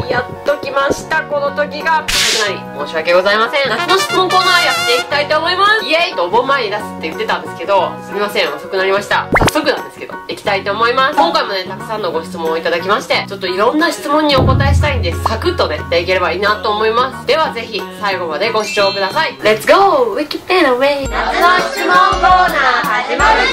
やっと来ました。この時が遅くなり申し訳ございません。夏の質問コーナーやっていきたいと思います。イエイとお盆前に出すって言ってたんですけど、すみません、遅くなりました。早速なんですけどいきたいと思います。今回もね、たくさんのご質問をいただきまして、ちょっといろんな質問にお答えしたいんで、サクッとねでいければいいなと思います。ではぜひ最後までご視聴ください。レッツゴーウィキペディアウェイ。夏の質問コーナー始まるぜ。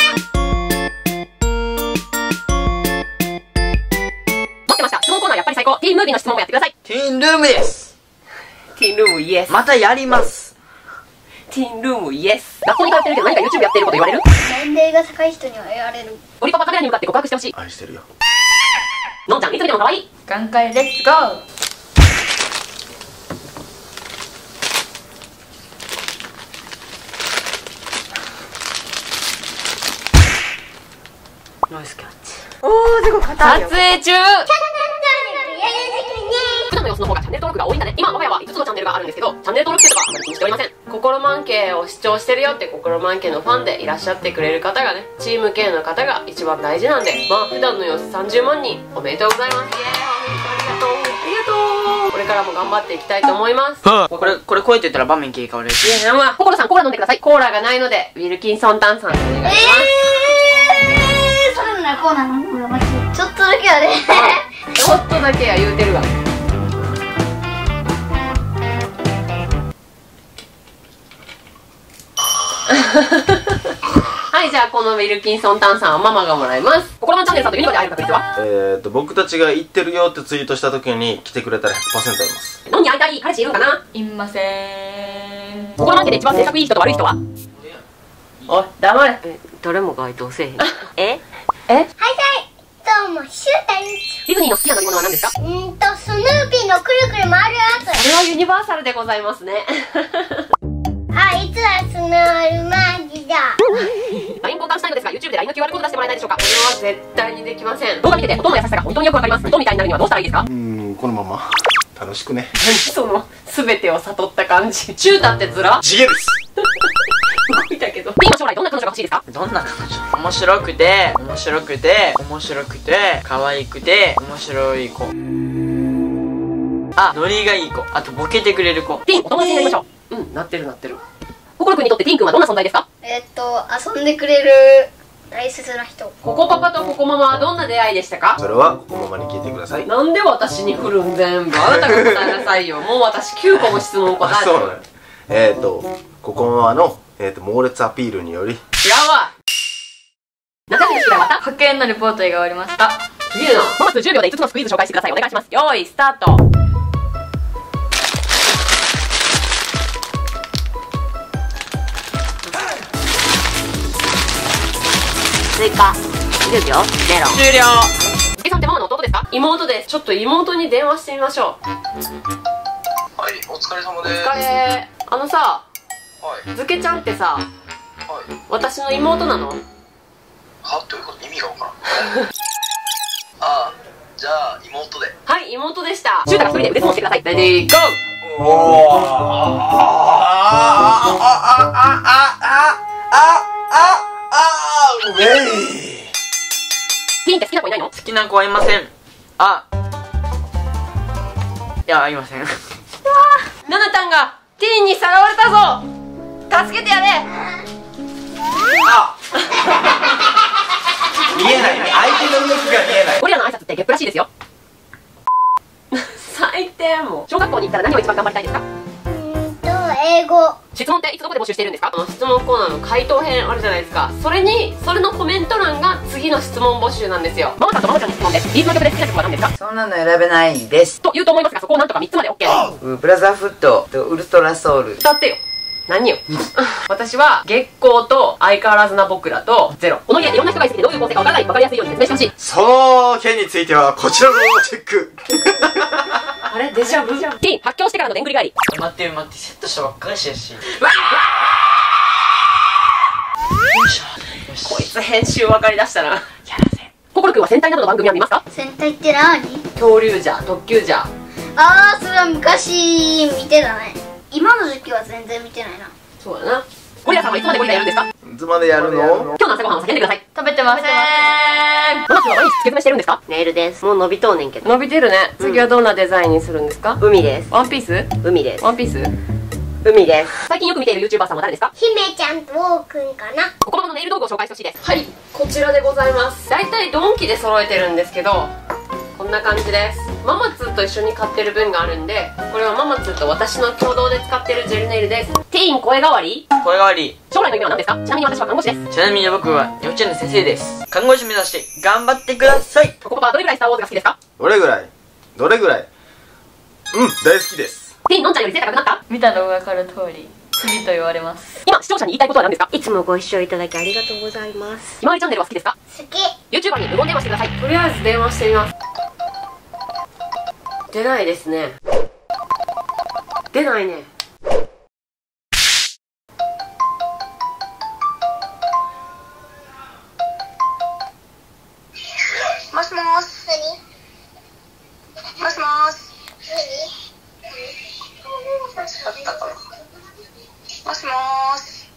質問コーナーやっぱり最高。ティーンムービーの質問もやってください。 ティーンルームです。 ティーンルームイエス。 またやります。 ティーンルームイエス。学校に通ってるけど何か YouTube やってること言われる？ 年齢が高い人には言われる。 オリパパカメラに向かって告白してほしい。 愛してるよ。 のんちゃんいつ見ても可愛い。 眼科レッツゴー。 ノイスキャッチ。 おー、すごい硬いよ。 撮影中。普段の様子の方がチャンネル登録が多いんだね。今我が家は5つのチャンネルがあるんですけど、チャンネル登録数とかあまり気にしておりません。心マン系を視聴してるよって心マン系のファンでいらっしゃってくれる方がね、チーム系の方が一番大事なんで、まあ普段の様子30万人おめでとうございます。イエーイ、ありがとうありがとう。これからも頑張っていきたいと思います。 これこうやって言ったら場面切り替わる。 いや、まあ心さんコーラ飲んでください。コーラがないのでウィルキンソン炭酸お願いします。 それならこうなの。ちょっとだけやで。 ちょっとだけや言うてるわ。はい、じゃあこのウィルキンソン炭酸はママがもらいます。心のチャンネルさんとユニバで会える確率は？ 僕たちが行ってるよってツイートした時に来てくれたら 100% あります。 飲みに会いたい彼氏いるんかな？ いません。 心のチャンネルで一番性格いい人と悪い人は？おい、黙れ。誰も該当せえへん。え？ はいはい、どうも、シュータです。 ディズニーの好きな乗り物は何ですか？ スヌーピーのくるくる回るやつ。 これはユニバーサルでございますね。 あいつはスノールマジだ。 LINE 交換したいのですが YouTube で LINE の QR コード出してもらえないでしょうか？これは絶対にできません。動画見てて音の優しさが本当によくわかります。音みたいになるにはどうしたらいいですか？ このまま楽しくね。 何その全てを悟った感じ。シュータってずら？ 地毛です。 動いたけど。ピンの将来どんな彼女が欲しいですか？ どんな彼女？面白くて可愛くて面白い子。あ、ノリがいい子。あとボケてくれる子。 ピンお友達になりましょう。うん、なってるなってる。心くんにとってピンくんはどんな存在ですか？ 遊んでくれる大切な人。 ココパパとココママはどんな出会いでしたか？ それはこのままに聞いてください。 なんで私に振るん全部。あなたが答えなさいよ。もう私9個も質問答えてる。 そうね。ここままの猛烈アピールにより違うわ。夏休みの宿題終わった？ 派遣のリポートが終わりました。 すげえな。まず10秒で5つのスクイズ紹介してください。お願いします。よーいスタート。追加10秒0。終了。つけさんってママの弟ですか？妹です。ちょっと妹に電話してみましょう。 はい、お疲れ様です。 お疲れ。あのさ、 はいずけちゃんってさ、 はい。 私の妹なの？ は、どういうこと？意味がわからん。ああ、じゃあ妹で。 はい、妹でした。シュータが一人で腕相撲してください。レディーゴー。ピンって好きな子いないの？ 好きな子はいません。あ、いや、いません。 ナナタンがティーンにさらわれたぞ。助けてやれ。 あ見えない。相手の動きが見えない。 ゴリラの挨拶ってゲップらしいですよ。最低もう。小学校に行ったら何を一番頑張りたいですか？ 英語。 質問っていつどこで募集しているんですか？質問コーナーの回答編あるじゃないですか。それのコメント欄が次の質問募集なんですよ。ママさんとママちゃんに質問です。ビーズの曲で好きな曲は何ですか？ そんなの選べないです。 と言うと思いますが、そこをなんとか3つまで OK です。 ブラザーフットとウルトラソウル。 歌ってよ。何よ。私は月光と相変わらずな僕らとゼロ。この家いろんな人がいすぎてどういう構成かわからない。わかりやすいように説明してほしい。 その件についてはこちらのチェック。 あれデジャブ。ティーン発狂してからのでんぐり返り。 待って、セットしたばっかりし。よいしょ。 こいつ編集分かりだしたな。やらせん。心くんは戦隊などの番組は見ますか？ 戦隊って何？ 恐竜じゃ、特急じゃ。 ああ、それは昔見てたね。今の時期は全然見てないな。 そうだな。ゴリラさんはいつまでゴリラやるんですか？ いつまでやるの？ 今日の朝ごはんを叫んでください。 食べてません。 ママチは毎日つけ詰めしてるんですか？ ネイルです。もう伸びとうねんけど。 伸びてるね。次はどんなデザインにするんですか？ 海です。 ワンピース？ 海です。 ワンピース？ 海です。 最近よく見ている YouTuber さんは誰ですか？ 姫ちゃんとウォーくんかな。 ここまでのネイル道具を紹介してほしいです。はい、こちらでございます。大体ドンキで揃えてるんですけど、こんな感じです。ママツーと一緒に買ってる分があるんで、これはママツーと私の共同で使ってるジェルネイルです。ティーン声変わり？ 声変わり。 将来の夢は何ですか？ちなみに私は看護師です。 ちなみに僕は幼稚園の先生です。看護師目指して頑張ってください。 ここパパはどれぐらいスターウォーズが好きですか？ どれぐらい大好きです。 ティーンのんちゃんより背高くなった？ 見た動画から通り次と言われます。 今視聴者に言いたいことは何ですか？ いつもご視聴いただきありがとうございます。 ひまわりチャンネルは好きですか？ 好き。 YouTuber に無言電話してください。とりあえず電話してみます。出ないですね。出ないね。 もしもーし。もしもーし。あったかな。もしもーし。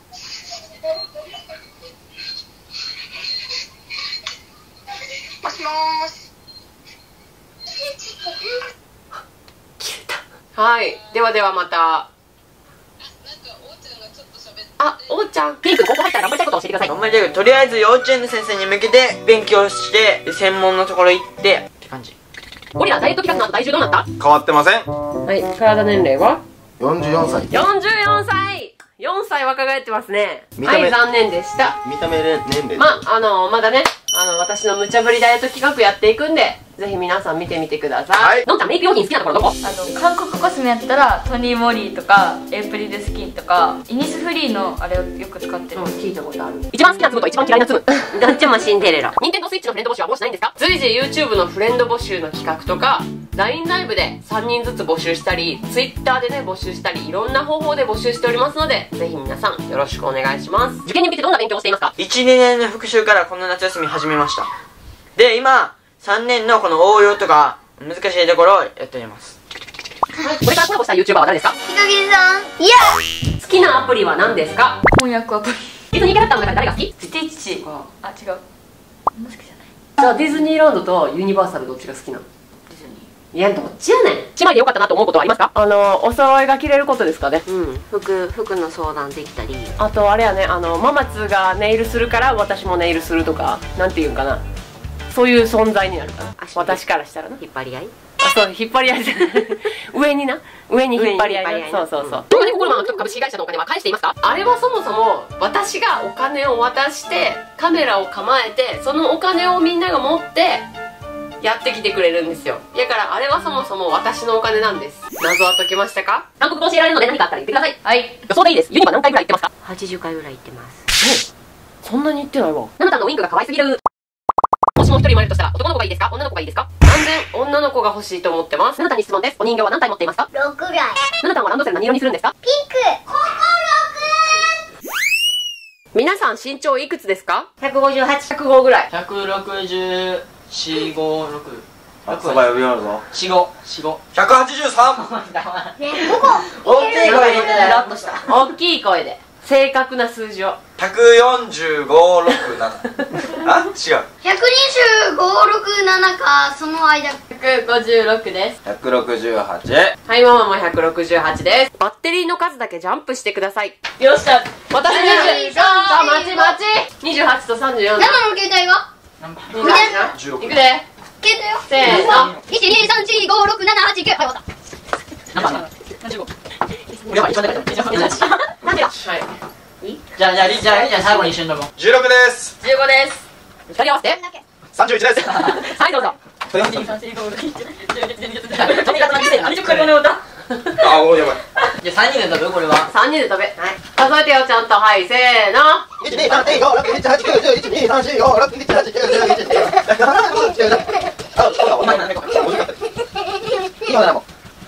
もしもーし。 はい、ではではまた。あ、おーちゃん、ピンク高校入ったら頑張りたいことを教えてください。 頑張りたいけど、とりあえず幼稚園の先生に向けて勉強して専門のところ行ってって感じ。 ゴリラダイエット企画の後体重どうなった？ 変わってません。 はい、体年齢は 44歳。 44歳。4歳若返ってますね。 見た目はい、残念でした。 見た目年齢。 まだね、私の無茶ぶりダイエット企画やっていくんで、ぜひ皆さん見てみてください。 はいのんちゃんメイク用品好きなところどこ？ 韓国コスメやったらトニーモリーとかエイプリルスキンとかイニスフリーのあれをよく使ってる。 聞いたことある。一番好きな粒と一番嫌いな粒。 どっちもシンデレラ。 ニンテンドースイッチのフレンド募集はもうしないんですか？随時 YouTube のフレンド募集の企画とか LINE ライブで3人ずつ募集したり Twitter でね募集したりいろんな方法で募集しておりますので、ぜひ皆さんよろしくお願いします。受験に向けてどんな勉強をしていますか 1、2年の復習からこの夏休み始めました。で、今、3年のこの応用とか難しいところをやっております。 これからコラボした YouTuber は誰ですか？ ひかげさん。いや。 好きなアプリは何ですか？ 翻訳アプリ。 ディズニーキャラクターの中で誰が好き？ スティッチ。あ、違う。あんま好きじゃない。 じゃあディズニーランドとユニバーサルどっちが好きなの？ ディズニいや、どっちやねん。姉妹でよかったなと思うことはありますか？お揃いが着れることですかね。 服の相談できたり。 あとあれやね、ママツがネイルするから私もネイルするとか、なんていうんかな、そういう存在になるかな、私からしたらな。 引っ張り合い。 あ、そう、引っ張り合いじゃない上に引っ張り合いな。そうそうそう。東金ココロマンの株式会社のお金は返していますか？あれはそもそも私がお金を渡してカメラを構えて、そのお金をみんなが持ってやってきてくれるんですよ。だからあれはそもそも私のお金なんです。謎は解けましたか？韓国語教えられるので何かあったら言ってください。 はい。 予想でいいです。ユニバ何回ぐらい行ってますか 80回ぐらい行ってます。 そんなに行ってないわ。ナナタンのウインクが可愛すぎる。もしも一人生まれるとしたら男の子がいいですか？女の子がいいですか？断然女の子が欲しいと思ってます。ナナタンに質問です。お人形は何体持っていますか 6ぐらい。 ナナタンはランドセル何色にするんですか？ ピンク。 皆さん身長いくつですか 158。 ？105ぐらい。 164、5、6。 あ、そば呼びよるぞ。 4、5、4、5。 183。 ね、ここ。 大きい声入れてない。 ラッとした。 大きい声で正確な数字を。 145、6、7。あ、違う。 125、6、7か、その間。 156です。 168。 はい、ママも168です。バッテリーの数だけジャンプしてください。 よっしゃ。 私23。さあ、待ち待ち。28と34。 生の携帯は見て 16。 いくで。 携帯よ。 せーの。 1、2、3、4、5、6、7、8、9。はい、終わった。 何番俺は一番でかいと思う。なんでだ。はい。 じゃあ、りーちゃん最後に一緒に飲もう。 16です。 15です。 二人合わせて。 31です。 はい、どうぞ。 あ、もうやばい。 じゃあ3人で食べよう、これは。 3人で食べ。数えてよ、ちゃんと。はい、せーの。 1、2、3、4、5、6、7、8、9、10、1、2、3、4、5、6、7、8、9、10、11、12、あ、そうだ、お前今だもん。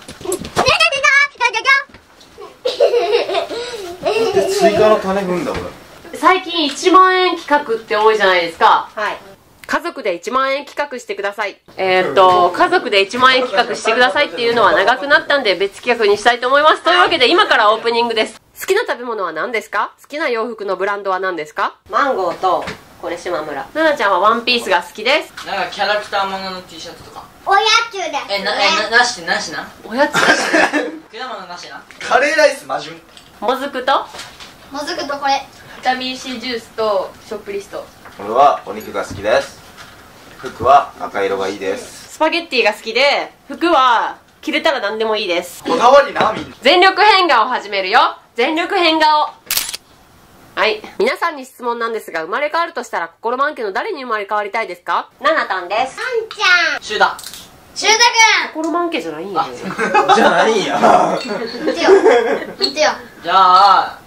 追加の種踏んだ俺。 最近1万円企画って多いじゃないですか。 はい。 家族で1万円企画してください。家族で1万円企画してくださいっていうのは長くなったんで別企画にしたいと思います。というわけで今からオープニングです。 好きな食べ物は何ですか？好きな洋服のブランドは何ですか？ マンゴーとこれ島村。 ななちゃんはワンピースが好きです。 なんかキャラクターものの T シャツとか。 おやつですね。 なしなおやつ果物なしな。 カレーライス魔順。 もずくともずくとこれ。 ビタミン C ジュースとショップリスト。 俺はお肉が好きです。服は赤色がいいです。 スパゲッティが好きで、服は着れたら何でもいいです。 こだわりな、みんな。 全力変顔を始めるよ。全力変顔。はい。皆さんに質問なんですが、生まれ変わるとしたら心満家の誰に生まれ変わりたいですか？ ナナタンです。 あんちゃん。 シュウダ。 しゅうた心満家じゃないんやね。 じゃないんや。 くん。見てよ。見てよ。 じゃあ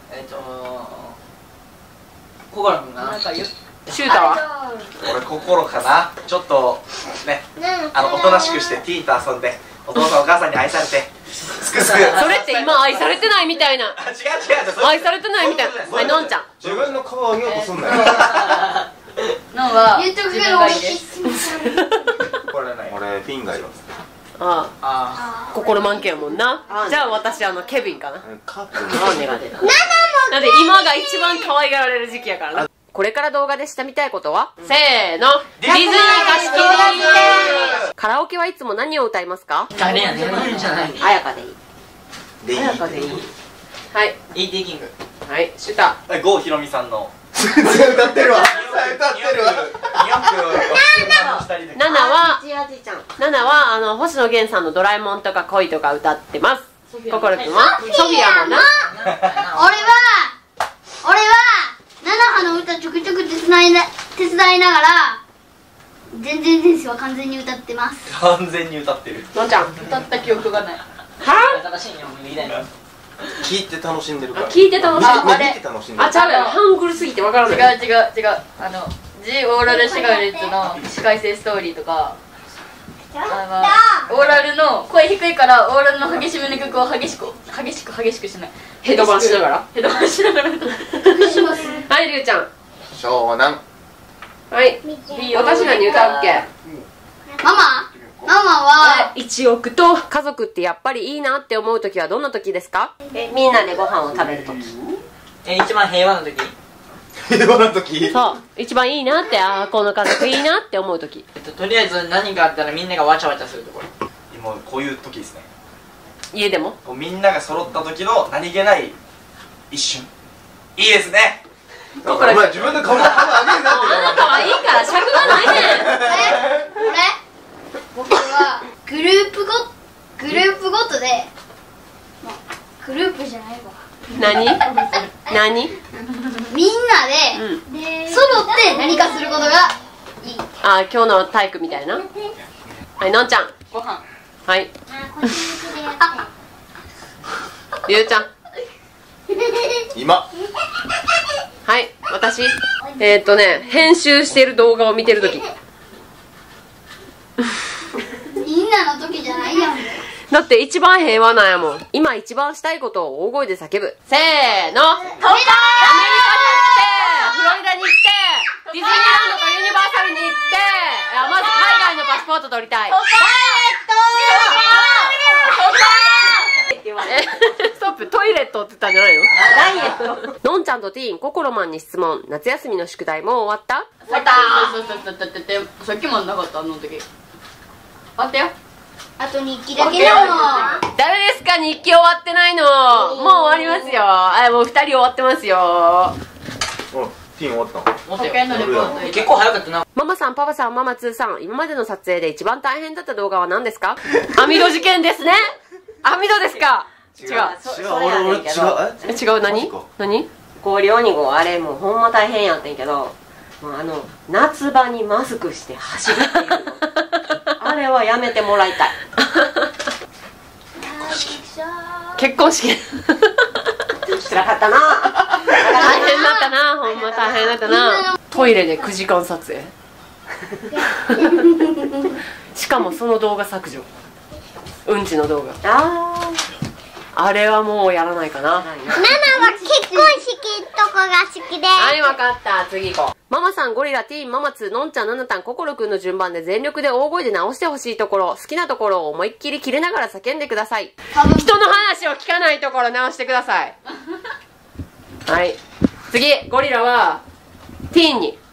ココラ君かな。 シュータは俺心かな。ちょっとね、おとなしくしてティーンと遊んで、お父さんお母さんに愛されて、すくすく。 それって今愛されてないみたいな。 違う。 愛されてないみたいな。はい、のんちゃん。 自分の顔を上げようとすんなよ。 のんは言っとくけど自分がいいです。 これね、俺ピンがいます。 ああ、 あ心満家やもんな。じゃあ私ケビンかな。 カップなんでが出た。 なんで今が一番可愛がられる時期やからな。これから動画でしてみたいことは？せーの、ディズニー貸し切り。カラオケはいつも何を歌いますか？ 誰やねんじゃない。 あやかでいい。 でいい。 でいい。はい ET キング。 はいシュータ郷ひろみさんの歌ってるわ。歌ってるわ。 ナナはちあじちゃん。 ナナは星野源さんのドラえもんとか恋とか歌ってます。心くんはソフィアもな。 俺は菜の葉の歌ちょくちょく手伝いながら全然ですは完全に歌ってます。 完全に歌ってる。 のんちゃん歌った記憶がない。 新しい日本語みたいな。 聞いて楽しんでるから。 聞いて楽しい。 見て楽しんでる。 あ、ちゃうやん。ハングルすぎてわからない。 違うジ・オーラル・シガレッツの司会性ストーリーとか、オーラルの声低いからオーラルの激しめの曲を激しくしない。 ヘドバンしながら。 ヘドバンしながら。 はい、りゅうちゃん。 湘南。 はい。私何歌うっけ？ ママは 1億と家族ってやっぱりいいなって思う時はどんな時ですか？ みんなでご飯を食べるとき。 一番平和な時。 平和な時。 そう。一番いいなって、この家族いいなって思う時。 とりあえず何かあったらみんながわちゃわちゃするところ。 今こういう時ですね。 家でもみんなが揃った時の何気ない一瞬。いいですね。 お前自分で顔上げるなって。 あなたはいいから尺がないねん。 僕はグループごとで、グループじゃないわ。 何みんなで揃って何かすることがいい。 今日の体育みたいな。はい、のんちゃん。 ご飯。 はい。りゅうちゃん。 今。 はい、私。編集してる動画を見てるとき。 みんなの時じゃないやん。 だって一番平和なんやもん。今一番したいことを大声で叫ぶ。せーの。アメリカに行って、フロリダに行って、ディズニーランドとユニバーサルに行って、まず海外のパスポート取りたい。ストップ、トイレットって言ったんじゃないの？ ダイエット。 のんちゃんとティーン、ココロマンに質問。夏休みの宿題もう終わった？ さっきもなかったあの時。あったよ。 あと日記だけなの。 誰ですか？日記終わってないの。もう終わりますよ。もう2人終わってますよ。 ティーン終わったの？ 保険のレポート。 結構早かったな。 ママさん、パパさん、ママ2さん、今までの撮影で一番大変だった動画は何ですか？網戸事件ですね。網戸ですか？違う。違う、何？ 氷鬼号あれもうほんま大変やってんけど、夏場にマスクして走るっていうのあれはやめてもらいたい。 結婚式辛かったな。 大変だったな。ほんま大変だったな。トイレで9時間撮影しかもその動画削除。うんちの動画。あれはもうやらないかな。 ナナは結婚式とかが好きで。 はい、わかった。次行こう。ママさん、ゴリラ、ティーン、ママ2、のんちゃん、ななたん、ココロくんの順番で全力で大声で直してほしいところ、好きなところを思いっきり切れながら叫んでください。人の話を聞かないところ直してください。 はい、次ゴリラはティーンに。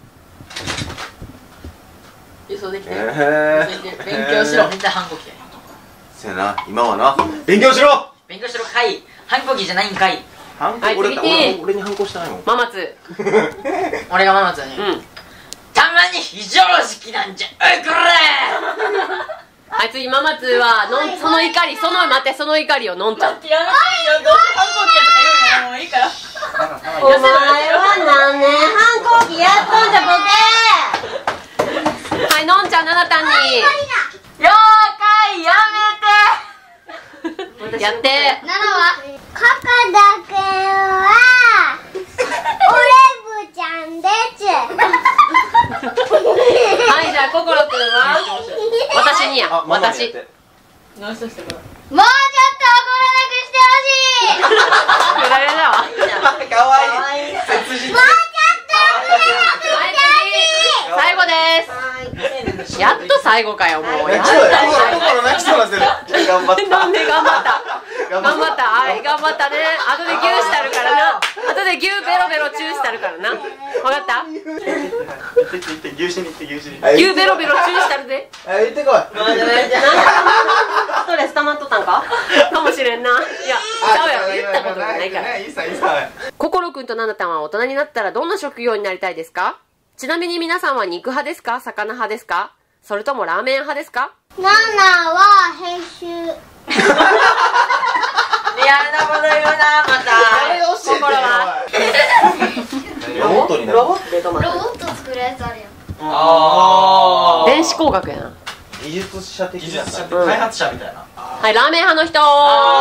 予想できてる。 勉勉強しろ。 絶対反抗期や。 せやな、今はな、勉強しろ。 勉強しろかい。反抗期じゃないんかい。 反抗、 はい俺次に反抗してないもん。 ママツ。 俺がママちゃんに。 うん。 たまに非常識なんじゃ。おいこはい、次ママツはその怒り、その怒りをのんちゃん。 やめてよ、どうせ反抗期やとか言うのもういいから。 お前は何年反抗期やっとんじゃボはい、のんちゃんななたんに。 了解、やめて。 やって。 7はカカダくんはオレブちゃんです。 はい、じゃあ、ココロくんは私にや。 あ、ママにやっ私。 て。 何したしてこれ。 もうちょっと怒らなくしてほしい。 フラレだわ。 かわいい。切実。 もうちょっと怒らなくしてはい、次。最後です。やっと最後かよ、もう。やっと泣きそうや。 最後。 心泣きそうなってる。頑張った。 なんで頑張った。頑張った。はい、頑張ったね。後でギューしてあるからな。後でギューベロベロチューしてあるからな。わかった？ 行って牛脂に行って牛脂に。 ギューベロベロチューしてあるで。 あ、行ってこい。 ストレス溜まっとったんか？ かもしれんな。いや、ちゃうやろ。言ったことがないから。 いいさいいさ。 ココロくんとナナタンは大人になったらどんな職業になりたいですか？ちなみに皆さんは肉派ですか？魚派ですか？それともラーメン派ですか？ ナナは編集。 リアルなこと言うな、また。 心はロボットになる。 ロボット作るやつあるよ。 あ電子工学やな。 技術者的な。 開発者みたいな。 はい、ラーメン派の人。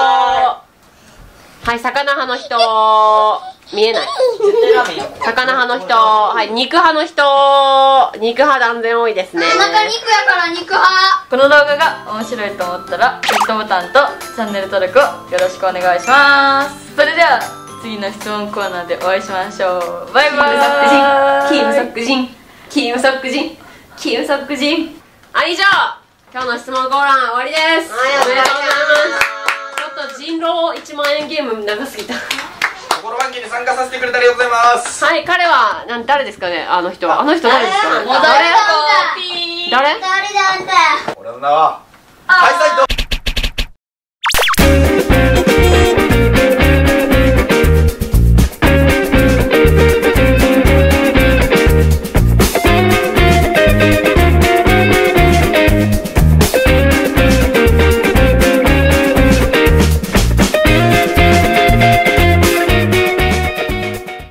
はい、魚派の人。見えない。魚派の人。はい、肉派の人。肉派断然多いですね。 お腹肉やから肉派。 この動画が面白いと思ったらグッドボタンとチャンネル登録をよろしくお願いします。それでは次の質問コーナーでお会いしましょう。バイバイ。 キムソック人。キムソック人。キムソック人。はい、以上今日の質問コーナー終わりです。おめでとうございます。ちょっと人狼1万円ゲーム長すぎた。 心番記に参加させてくれてありがとうございます。 はい、彼は誰ですかね？あの人は。あの人誰ですかね？ モザイクピー。 誰？ 誰なんだ。 俺の名は開催と